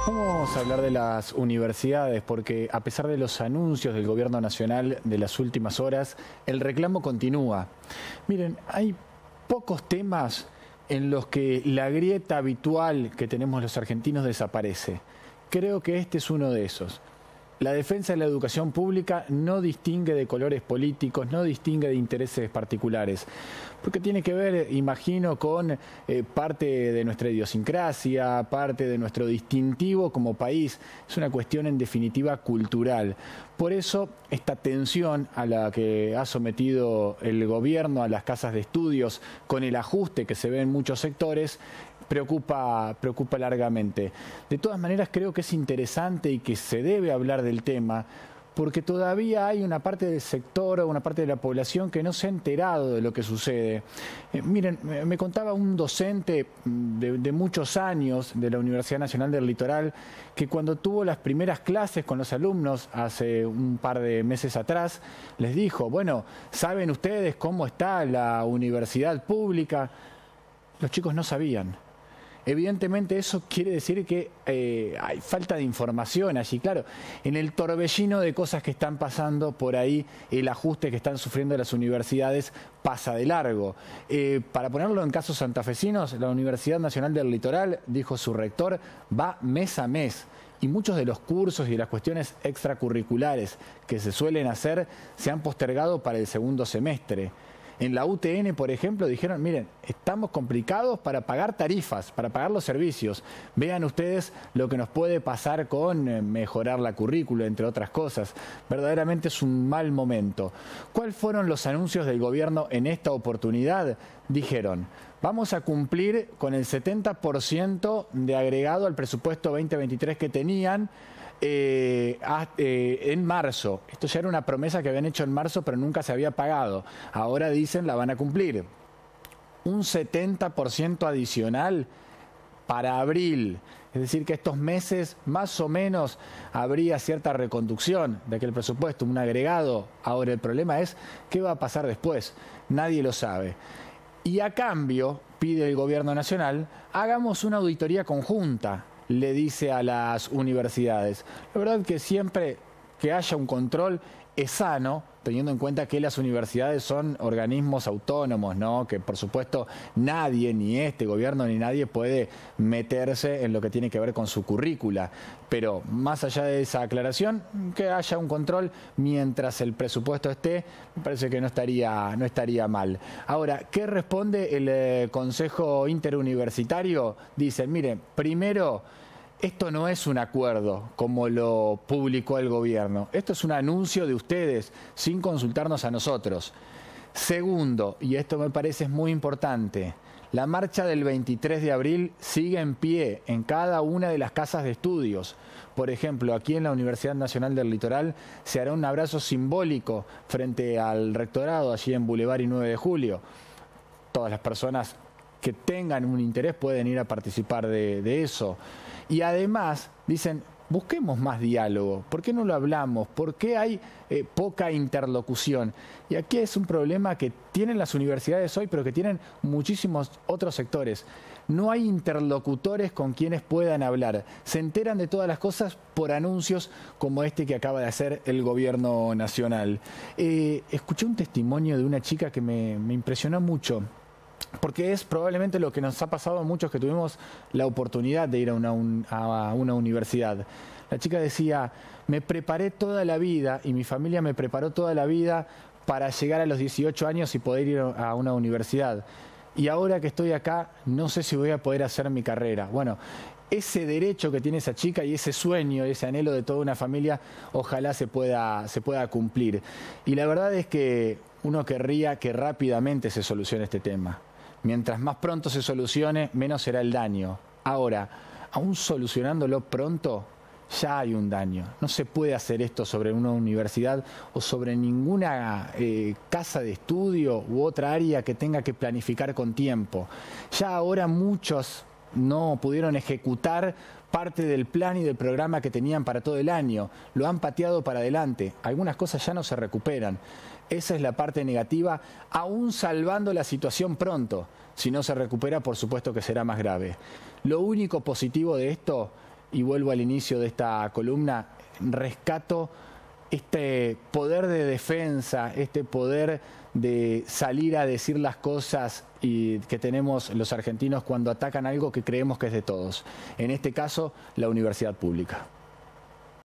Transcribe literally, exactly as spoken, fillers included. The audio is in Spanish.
Vamos a hablar de las universidades porque a pesar de los anuncios del gobierno nacional de las últimas horas, el reclamo continúa. Miren, hay pocos temas en los que la grieta habitual que tenemos los argentinos desaparece. Creo que este es uno de esos. La defensa de la educación pública no distingue de colores políticos, no distingue de intereses particulares, porque tiene que ver, imagino, con eh, parte de nuestra idiosincrasia, parte de nuestro distintivo como país. Es una cuestión, en definitiva, cultural. Por eso, esta tensión a la que ha sometido el gobierno a las casas de estudios, con el ajuste que se ve en muchos sectores, Preocupa, preocupa largamente. De todas maneras, creo que es interesante y que se debe hablar del tema, porque todavía hay una parte del sector o una parte de la población que no se ha enterado de lo que sucede. Eh, miren, me contaba un docente de, de muchos años de la Universidad Nacional del Litoral que cuando tuvo las primeras clases con los alumnos hace un par de meses atrás, les dijo, bueno, ¿saben ustedes cómo está la universidad pública? Los chicos no sabían. Evidentemente eso quiere decir que eh, hay falta de información allí. Claro, en el torbellino de cosas que están pasando por ahí, el ajuste que están sufriendo las universidades pasa de largo. Eh, para ponerlo en casos santafesinos, la Universidad Nacional del Litoral, dijo su rector, va mes a mes. Y muchos de los cursos y las cuestiones extracurriculares que se suelen hacer se han postergado para el segundo semestre. En la U T N, por ejemplo, dijeron, miren, estamos complicados para pagar tarifas, para pagar los servicios. Vean ustedes lo que nos puede pasar con eh, mejorar la currícula, entre otras cosas. Verdaderamente es un mal momento. ¿Cuáles fueron los anuncios del gobierno en esta oportunidad? Dijeron, vamos a cumplir con el setenta por ciento de agregado al presupuesto veinte veintitrés que tenían, Eh, eh, en marzo. Esto ya era una promesa que habían hecho en marzo, pero nunca se había pagado. Ahora dicen la van a cumplir. Un setenta por ciento adicional para abril. Es decir, que estos meses más o menos habría cierta reconducción de aquel presupuesto, un agregado. Ahora el problema es qué va a pasar después. Nadie lo sabe. Y a cambio, pide el gobierno nacional, hagamos una auditoría conjunta, le dice a las universidades. La verdad que siempre que haya un control es sano, teniendo en cuenta que las universidades son organismos autónomos, ¿no? Que por supuesto nadie, ni este gobierno ni nadie puede meterse en lo que tiene que ver con su currícula. Pero más allá de esa aclaración, que haya un control mientras el presupuesto esté, me parece que no estaría, no estaría mal. Ahora, ¿qué responde el eh, Consejo Interuniversitario? Dicen, miren, primero, esto no es un acuerdo como lo publicó el gobierno. Esto es un anuncio de ustedes sin consultarnos a nosotros. Segundo, y esto me parece muy importante, la marcha del veintitrés de abril sigue en pie en cada una de las casas de estudios. Por ejemplo, aquí en la Universidad Nacional del Litoral se hará un abrazo simbólico frente al rectorado, allí en Boulevard y nueve de julio. Todas las personas que tengan un interés pueden ir a participar de, de eso. Y además, dicen, busquemos más diálogo. ¿Por qué no lo hablamos? ¿Por qué hay eh, poca interlocución? Y aquí es un problema que tienen las universidades hoy, pero que tienen muchísimos otros sectores. No hay interlocutores con quienes puedan hablar. Se enteran de todas las cosas por anuncios como este que acaba de hacer el gobierno nacional. Eh, escuché un testimonio de una chica que me, me impresionó mucho, porque es probablemente lo que nos ha pasado a muchos que tuvimos la oportunidad de ir a una, un, a una universidad. La chica decía, me preparé toda la vida y mi familia me preparó toda la vida para llegar a los dieciocho años y poder ir a una universidad. Y ahora que estoy acá, no sé si voy a poder hacer mi carrera. Bueno, ese derecho que tiene esa chica y ese sueño, ese anhelo de toda una familia, ojalá se pueda, se pueda cumplir. Y la verdad es que uno querría que rápidamente se solucione este tema. Mientras más pronto se solucione, menos será el daño. Ahora, aún solucionándolo pronto, ya hay un daño. No se puede hacer esto sobre una universidad o sobre ninguna eh, casa de estudio u otra área que tenga que planificar con tiempo. Ya ahora muchos no pudieron ejecutar parte del plan y del programa que tenían para todo el año. Lo han pateado para adelante. Algunas cosas ya no se recuperan. Esa es la parte negativa, aún salvando la situación pronto. Si no se recupera, por supuesto que será más grave. Lo único positivo de esto y vuelvo al inicio de esta columna, rescato este poder de defensa, este poder de salir a decir las cosas y que tenemos los argentinos cuando atacan algo que creemos que es de todos. En este caso, la universidad pública.